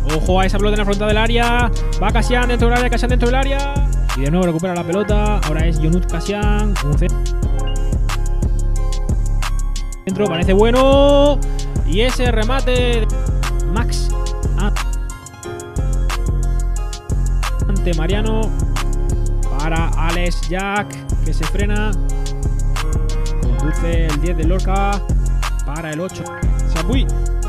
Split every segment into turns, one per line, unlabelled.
Ojo a esa pelota en la frontal del área. Va Cassian dentro del área, Cassian dentro del área. Y de nuevo recupera la pelota. Ahora es Jonut Cassian. Dentro, parece bueno. Y ese remate de Max ante Mariano. Para Alex Jacq, que se frena. Conduce el 10 de Lorca. Para el 8. Chapuy.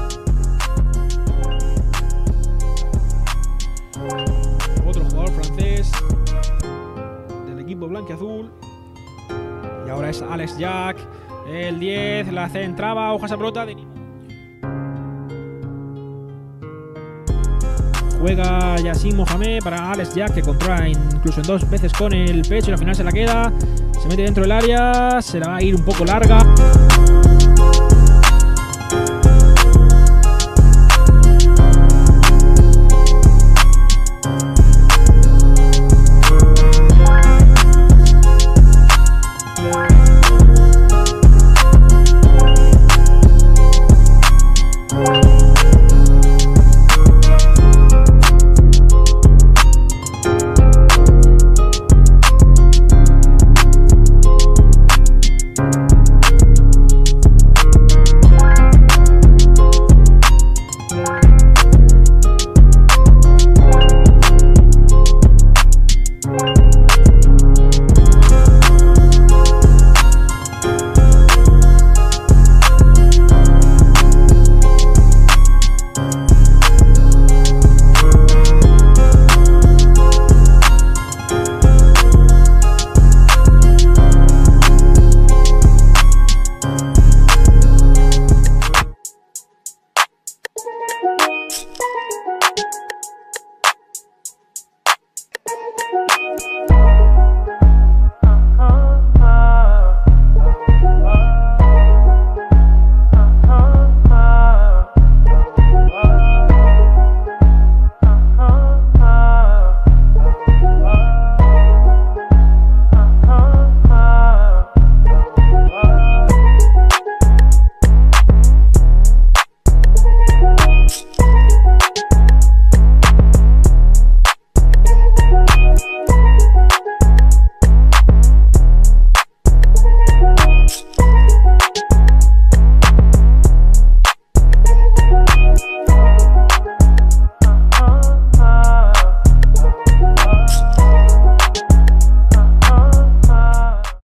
Otro jugador francés del equipo blanquiazul. Y ahora es Alex Jacq. El 10, la centraba, hoja esa pelota de... Juega Yassin Mohamed para Alex Jacq, que controla incluso en 2 veces con el pecho y al final se la queda. Se mete dentro del área, se la va a ir un poco larga.